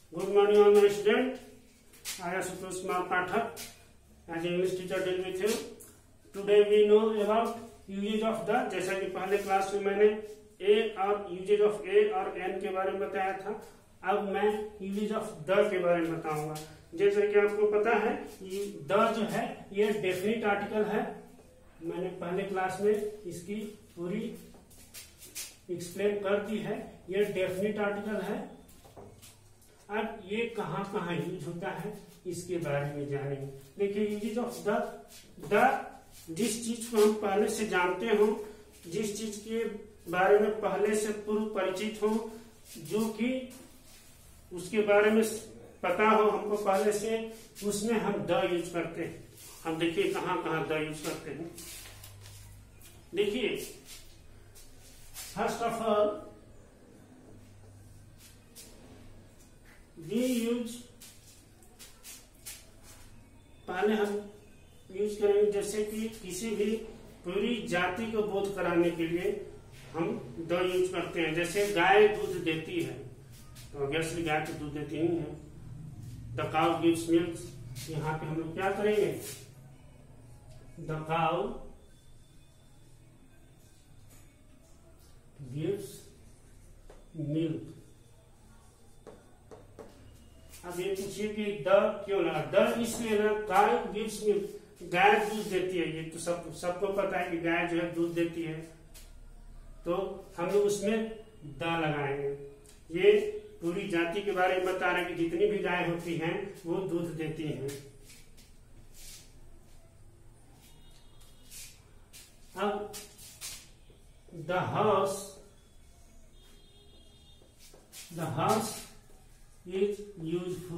Good morning all my students. I am Sutosh Kumar Pathak as English teacher deal with you. Today we know about usage of the, जैसा कि पहले class में मैंने a और usages of a और n के बारे में बताया था। अब मैं यूजेज ऑफ द के बारे में बताऊंगा। जैसे कि आपको पता है द जो है ये डेफिनिट आर्टिकल है। मैंने पहले क्लास में इसकी पूरी एक्सप्लेन कर दी है। ये डेफिनिट आर्टिकल है। अब ये कहाँ कहाँ यूज होता है इसके बारे में जानेंगे। देखिए यूजेज ऑफ द जिस चीज को हम पहले से जानते हो, जिस चीज के बारे में पहले से पूर्व परिचित हो, जो कि उसके बारे में पता हो हमको पहले से, उसमें हम द यूज करते हैं। हम देखिए कहाँ कहाँ द यूज करते हैं। देखिए first of all we use, पहले हम यूज करेंगे जैसे कि किसी भी पूरी जाति को बोध कराने के लिए हम द यूज करते हैं। जैसे गाय दूध देती है तो ऑब्वियसली गाय तो दूध देती ही है। द काउ गिव्स मिल्क, यहाँ पे हम लोग क्या करेंगे, द काउ गिव्स मिल्क। अब ये पूछिए कि द क्यों लगा, द इसलिए ना, गाय गिव्स मिल्क, गाय दूध देती है। ये तो सबको पता है कि गाय जो है दूध देती है, तो हम लोग उसमें द लगाएंगे। ये पूरी जाति के बारे में बता रहे हैं कि जितनी भी गाय होती हैं वो दूध देती हैं। अब द हॉर्स इज यूजफुल।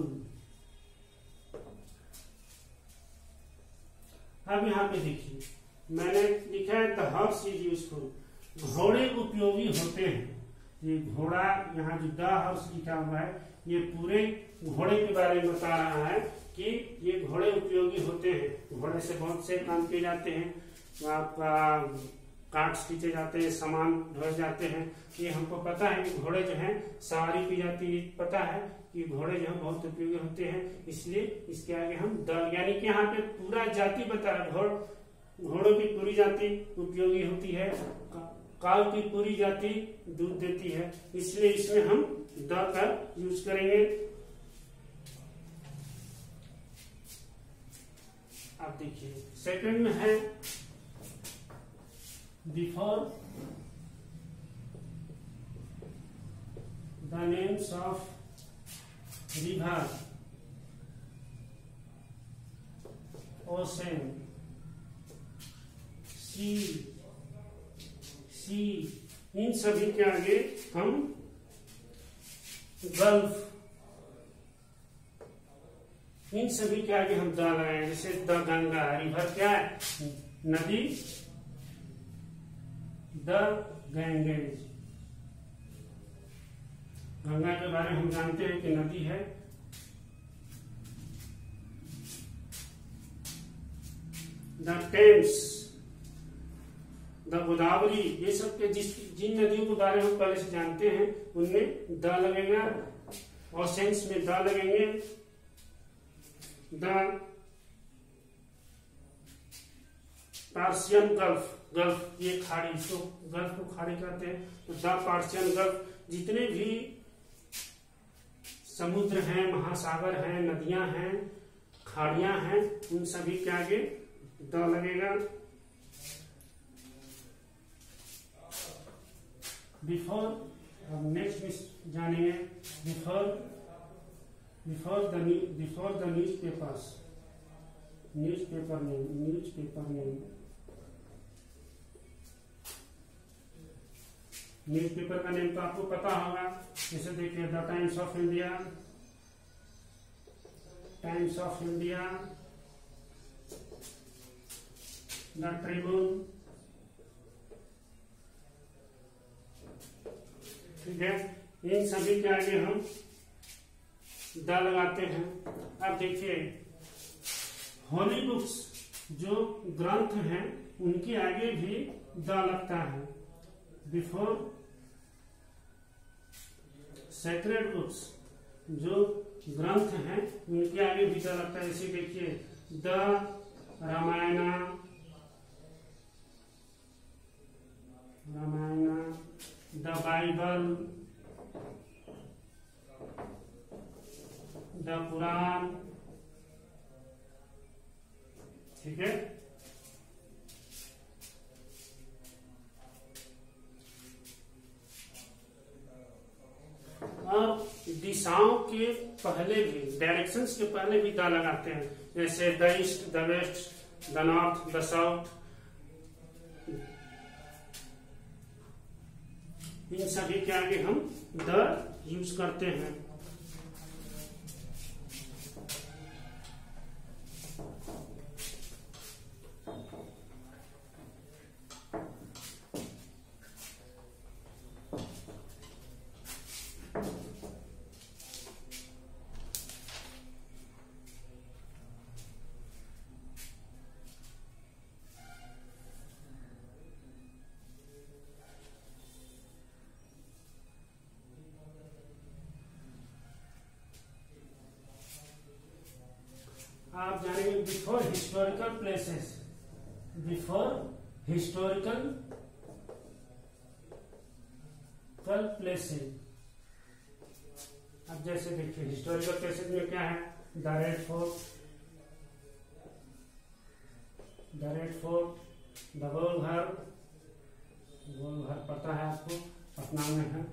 अब यहाँ पे देखिए मैंने लिखा है द हॉर्स इज यूजफुल। घोड़े उपयोगी होते हैं। ये घोड़ा, यहाँ जो द हॉर्स लिखा हुआ है ये पूरे घोड़े के बारे में बता रहा है कि ये घोड़े उपयोगी होते हैं। घोड़े से बहुत से काम किए जाते हैं, आपका काट खींचे जाते हैं, सामान ढोए जाते हैं। ये हमको पता है कि घोड़े जो हैं सवारी की जाती है, पता है कि घोड़े जो है बहुत उपयोगी होते हैं। इसलिए इसके आगे हम द, यानी कि यहाँ पे पूरा जाति बता रहा है। घोड़ों की पूरी जाति उपयोगी होती है, काऊ की पूरी जाति दूध देती है, इसलिए इसमें हम द का यूज करेंगे। अब देखिए सेकंड में है before the names of river, ocean, sea, इन सभी के आगे हम गल्फ, इन सभी के आगे हम द लगाए। जैसे द गंगा, रिवर क्या है, नदी, द गैंगेज। गंगा के बारे में हम जानते हैं कि नदी है। द टेम्स, द गोदावरी, ये सब के जिन नदियों के बारे में हम पहले से जानते हैं उनमें द लगेगा। ओशंस में द लगेंगे। द पर्शियन गल्फ, गल्फ ये खाड़ी, तो गल्फ को खाड़ी कहते हैं, तो द पर्शियन गल्फ। जितने भी समुद्र हैं, महासागर हैं, नदियां हैं, खाड़ियां हैं, उन सभी के आगे द लगेगा। बिफोर, अब नेक्स्ट जानेंगे before the newspapers, newspaper name. Newspaper का नेम तो आपको पता होगा। जैसे देखिए the Times of India, the Tribune, ठीक है। इन सभी के आगे हम द लगाते हैं। अब देखिए होली बुक्स, जो ग्रंथ हैं उनके आगे भी द लगता है। बिफोर सेक्रेड बुक्स, जो ग्रंथ हैं उनके आगे भी द लगता है। जैसे देखिए the Ramayana, the Bible, the Quran, ठीक है। और दिशाओं के पहले भी, डायरेक्शंस के पहले भी द लगाते हैं, जैसे the east, the west, the north, the south. इन सभी के आगे हम द यूज करते हैं। आप जानेंगे before historical places, before historical places. अब जैसे देखिए हिस्टोरिकल प्लेसेस में क्या है, the red fort, the Golghar, पता है आपको, पटना में है।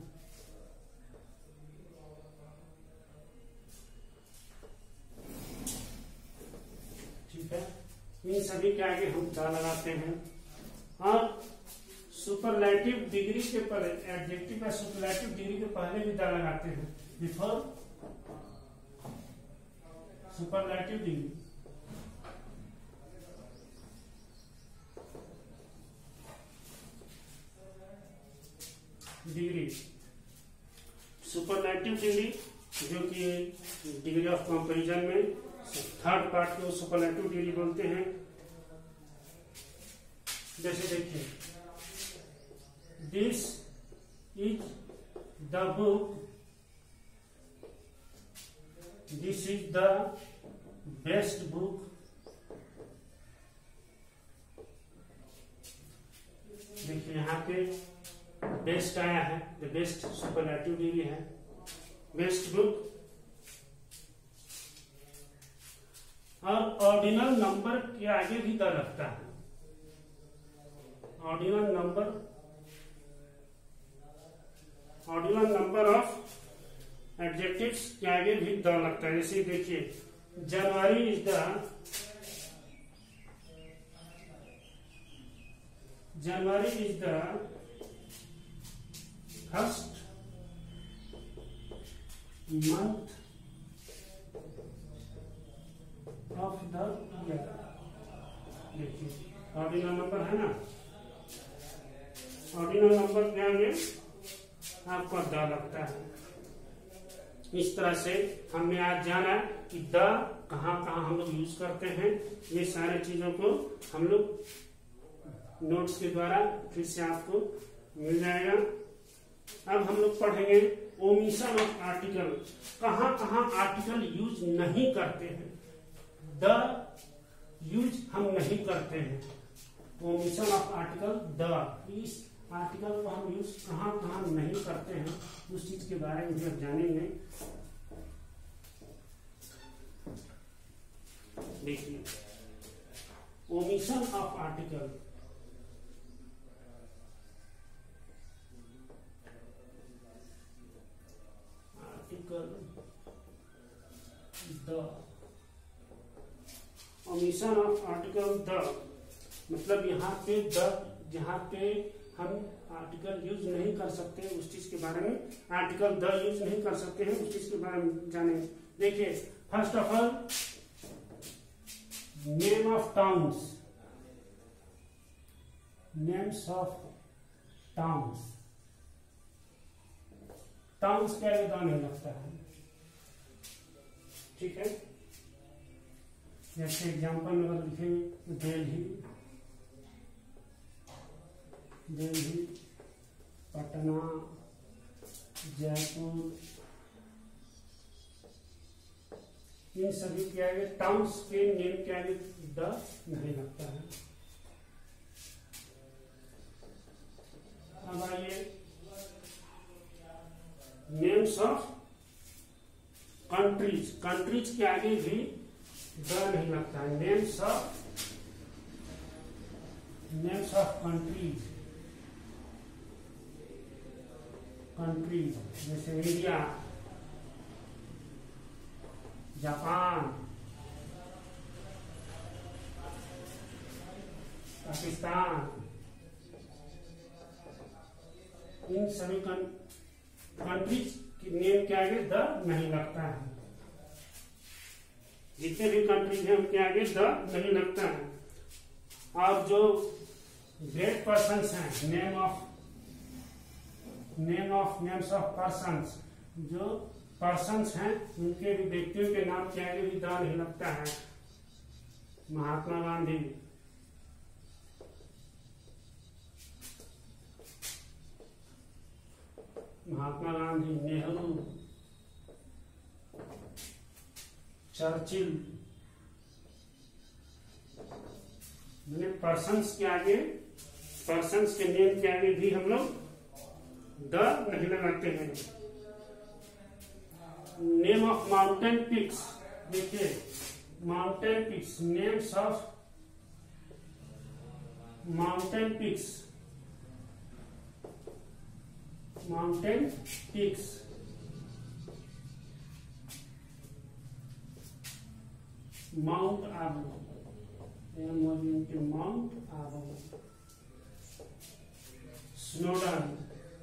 ठीक है, इन सभी के आगे हम द लगाते हैं। और सुपरलैटिव डिग्री के पहले, एडजेक्टिव या सुपरलैटिव डिग्री के पहले भी द लगाते हैं, before superlative degree. Superlative degree जो कि डिग्री ऑफ कंपैरिजन में थर्ड पार्ट को सुपरलैटिव डिग्री बोलते हैं। जैसे देखिए this is the book, this is the best book, देखिए यहाँ पे बेस्ट आया है, द बेस्ट सुपरलैटिव डिग्री है, बेस्ट बुक। और ऑर्डिनल नंबर के आगे भी द लगता है, ऑर्डिनल नंबर ऑफ एडजेक्टिव्स के आगे भी द लगता है। जैसे देखिए January is the first month of the year. देखिए ऑर्डिनल नंबर है ना, ऑर्डिनल नंबर के आगे आपको द लगता है। इस तरह से हमने आज जाना कि द कहाँ कहाँ हम लोग यूज करते हैं। ये सारे चीजों को हम लोग नोट्स के द्वारा फिर से आपको मिल जाएगा। अब हम लोग पढ़ेंगे ओमिशन ऑफ आर्टिकल, कहाँ कहाँ आर्टिकल यूज नहीं करते हैं, द यूज हम नहीं करते हैं। ओमिशन ऑफ आर्टिकल द, इस आर्टिकल को हम यूज कहाँ कहाँ नहीं करते हैं, उस चीज के बारे में जब जानेंगे। देखिए omission of article, the, omission of article the मतलब यहाँ पे द, जहाँ पे हम आर्टिकल यूज नहीं कर सकते उस चीज के बारे में, आर्टिकल द यूज नहीं कर सकते हैं उस चीज के बारे में जाने। देखिए first of all name of towns, names of towns, towns के आगे द नहीं लगता है। ठीक है, जैसे एग्जाम्पल में अगर लिखेंगे दिल्ली, पटना, जयपुर, इन सभी के आगे टाउन्स के नेम के आगे द नहीं लगता है। अब आइए नेम्स ऑफ कंट्रीज, कंट्रीज के आगे भी द नहीं लगता है। नेम्स ऑफ कंट्रीज, कंट्रीज जैसे इंडिया, जापान, पाकिस्तान, इन सभी कंट्रीज के नेम के आगे द नहीं लगता है। जितने भी कंट्रीज हैं उनके आगे द नहीं लगता है। और जो ग्रेट पर्सन्स हैं, नेम्स ऑफ पर्सन्स, जो पर्सन्स हैं उनके भी, व्यक्तियों के नाम के आगे भी द नहीं लगता है। महात्मा गांधी, नेहरू, चर्चिल, मैंने पर्सन्स के आगे, पर्सन्स के नेम के आगे भी हम लोग द नहीं लगाते हैं। नेम ऑफ माउंटेन पिक्स, देखिए mountain peaks, names of mountain peaks, mountain peaks, Mount Abu, Mount Abu, Snowdon,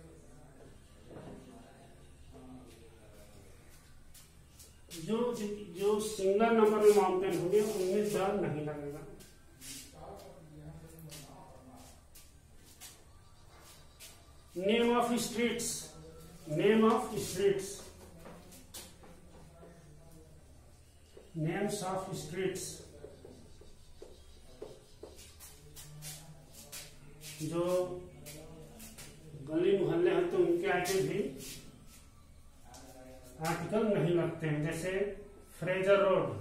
जो सिंगल नंबर में माउंटेन होंगे उनमें द नहीं लगेगा। Name of streets, names of streets, जो गली मोहल्ले हैं तो उनके आगे भी आर्टिकल नहीं लगते हैं। जैसे फ्रेजर रोड,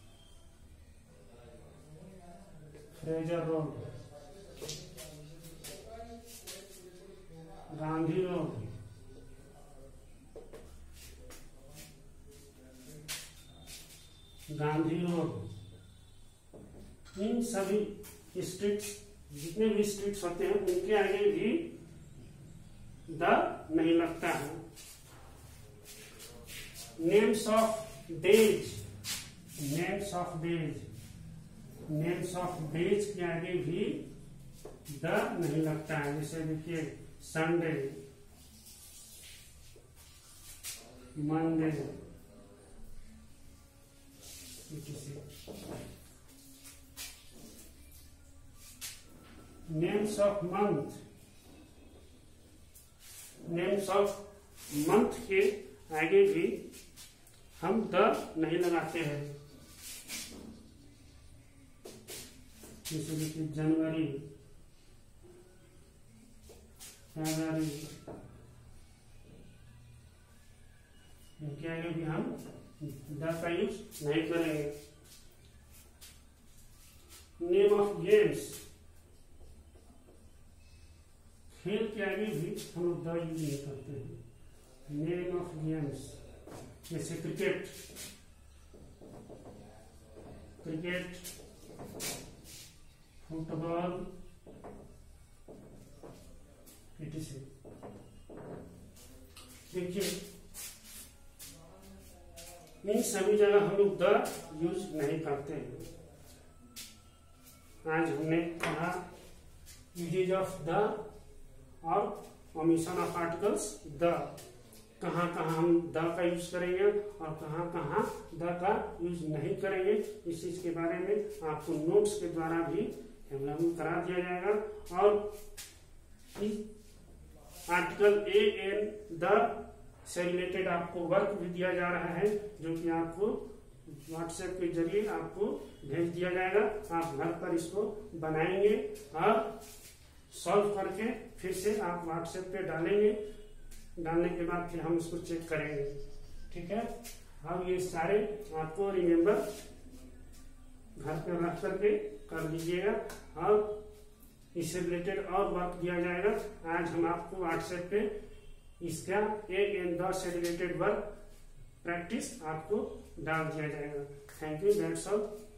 गांधी रोड, इन सभी स्ट्रीट्स, जितने भी स्ट्रीट्स होते हैं उनके आगे भी द नहीं लगता है। नेम्स ऑफ डेज, के आगे भी द नहीं लगता है। जैसे देखिए Sunday, Monday, names of month के आगे भी हम द नहीं लगाते हैं। जैसे देखिए जनवरी, फरवरी, इनके आगे भी हम द का यूज नहीं करेंगे। नेम ऑफ गेम्स, खेल के आगे भी हम लोग द यूज नहीं करते हैं। नेम ऑफ गेम्स जैसे क्रिकेट, फुटबॉल, etc। देखिए इन सभी जगह हम लोग द यूज नहीं करते हैं। आज हमने पढ़ा यूजेज ऑफ द और ओमिशन ऑफ आर्टिकल्स द, कहाँ कहाँ हम द का यूज करेंगे और कहाँ कहाँ द का यूज नहीं करेंगे, इस चीज के बारे में आपको नोट्स के द्वारा भी एवलम करा दिया जाएगा। और आर्टिकल ए एन द से रिलेटेड आपको वर्क भी दिया जा रहा है, जो कि आपको व्हाट्सएप के जरिए आपको भेज दिया जाएगा। आप घर पर इसको बनाएंगे और सॉल्व करके फिर से आप व्हाट्सएप पे डालेंगे। डालने के बाद फिर हम उसको चेक करेंगे। ठीक है। अब ये सारे आपको रिमेम्बर घर पे रख करके कर लीजिएगा। अब इससे रिलेटेड और वर्क दिया जाएगा। आज हम आपको व्हाट्सएप पे इसका 1 एंड 10 से रिलेटेड वर्क प्रैक्टिस आपको डाल दिया जाएगा। Thank you, that's all.